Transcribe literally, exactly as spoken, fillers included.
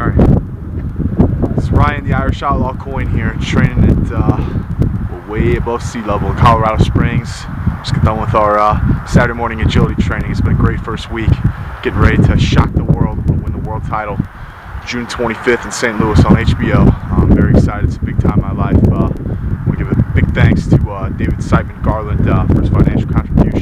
Alright. It's Ryan, the Irish Outlaw Coyne here, training at uh, way above sea level in Colorado Springs. Just got done with our uh, Saturday morning agility training. It's been a great first week. Getting ready to shock the world and win the world title June twenty-fifth in Saint Louis on H B O. I'm very excited. It's a big time in my life. Uh, I want to give a big thanks to uh, David Siteman Garland uh, for his financial contribution.